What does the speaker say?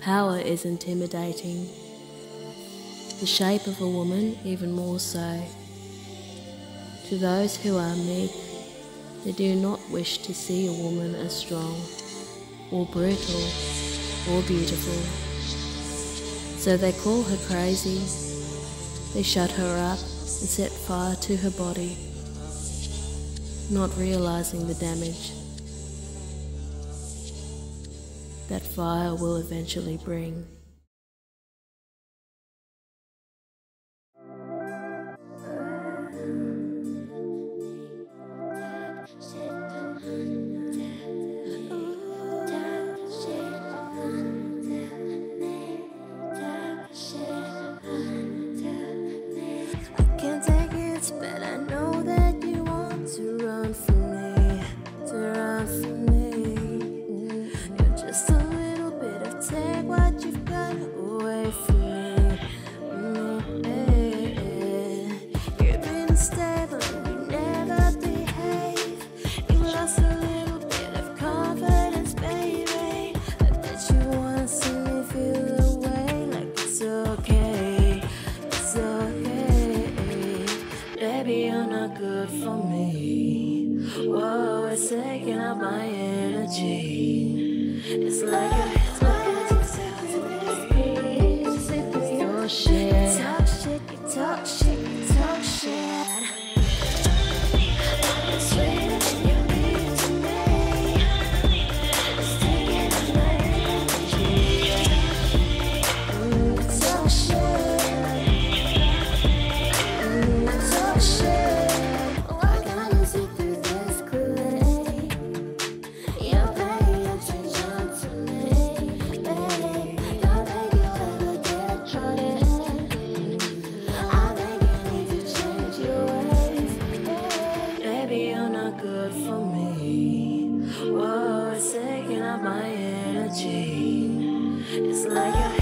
Power is intimidating. The shape of a woman even more so. To those who are meek, they do not wish to see a woman as strong, or brutal, or beautiful. So they call her crazy, they shut her up and set fire to her body, not realizing the damage that fire will eventually bring. But I know that you want to run from me, You're just a little bit of take what you've got away from me. You've been unstable and you never behave. You lost a little bit of confidence, baby. I bet you wanna see me feel away like it's okay, it's okay. Baby, you're not good for me. Whoa, it's taking up my energy. It's like a your shit. You talk shit, you talk shit, you talk shit. I'm sweeter than you be to me. It's taking up my energy. Talk shit. Good for me. Whoa, it's taking up my energy. It's like a